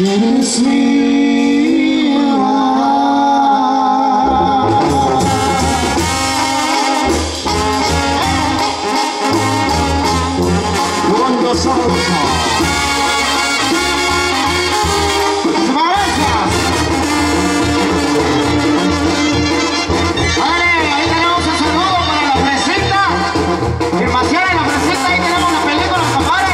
Eres mía. Mundo sabroso. Muchísimas gracias. Vale, ahí tenemos un saludo para la fresita. Filmación en la fresita, ahí tenemos la película, compadre.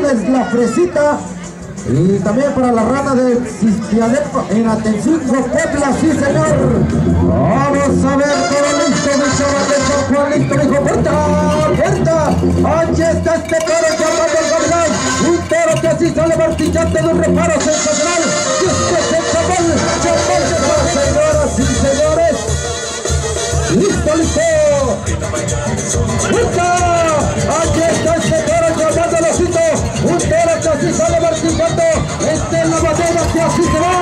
es la Fresita. Y también para la rana de Cistiadepa en Atencingo, Puebla, sí señor. Vamos a ver todo listo, mi chaval de San Juan, listo, hijo, puerta, puerta. Aquí está este toro llamado el Gavilán, un toro que así sale martillante de un reparo sensacional. Y este es el chaval de San, señoras y señores. Listo, listo. ¡Puerta! Aquí está este toro llamado el Osito, un toro que así sale martillando. Esta es la batalla que así se va.